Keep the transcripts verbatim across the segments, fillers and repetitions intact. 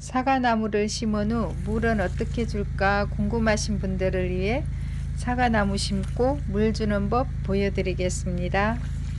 사과나무를 심은 후 물은 어떻게 줄까 궁금하신 분들을 위해 사과나무 심고 물 주는 법 보여드리겠습니다.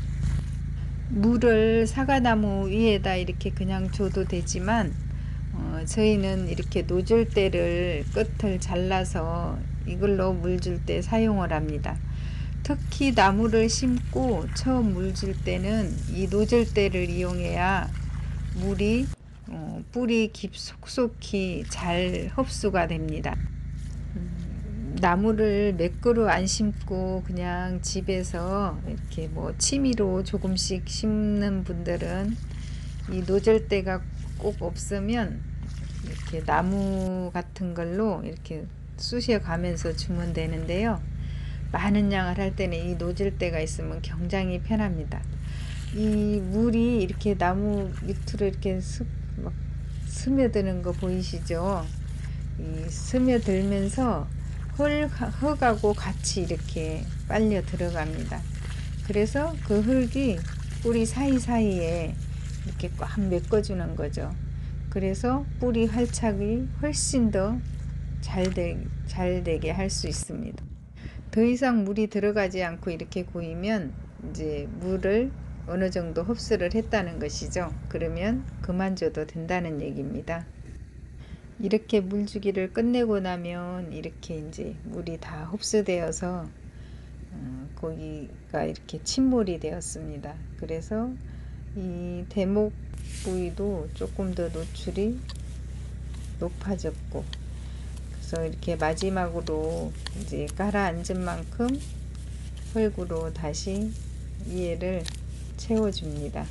물을 사과나무 위에다 이렇게 그냥 줘도 되지만 어, 저희는 이렇게 노즐대를 끝을 잘라서 이걸로 물 줄 때 사용을 합니다. 특히 나무를 심고 처음 물 줄 때는 이 노즐대를 이용해야 물이 어, 뿌리 깊숙이 잘 흡수가 됩니다. 음, 나무를 몇 그루 안 심고 그냥 집에서 이렇게 뭐 취미로 조금씩 심는 분들은 이 노즐대가 꼭 없으면 이렇게 나무 같은 걸로 이렇게 쑤셔 가면서 주면 되는데요. 많은 양을 할 때는 이 노즐대가 있으면 굉장히 편합니다. 이 물이 이렇게 나무 밑으로 이렇게 스, 막 스며드는 거 보이시죠? 이 스며들면서 흙, 흙하고 같이 이렇게 빨려 들어갑니다. 그래서 그 흙이 뿌리 사이사이에 이렇게 꽉 메꿔주는 거죠. 그래서 뿌리 활착이 훨씬 더 잘 되, 잘 되게 할 수 있습니다. 더 이상 물이 들어가지 않고 이렇게 고이면 이제 물을 어느 정도 흡수를 했다는 것이죠. 그러면 그만 줘도 된다는 얘기입니다. 이렇게 물주기를 끝내고 나면 이렇게 이제 물이 다 흡수되어서 어, 고기가 이렇게 침몰이 되었습니다. 그래서 이 대목 부위도 조금 더 노출이 높아졌고, 그래서 이렇게 마지막으로 이제 가라앉은 만큼 흙으로 다시 위에를 채워줍니다.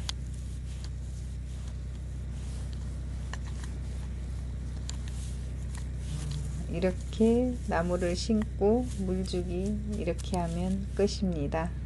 이렇게 나무를 심고 물주기 이렇게 하면 끝입니다.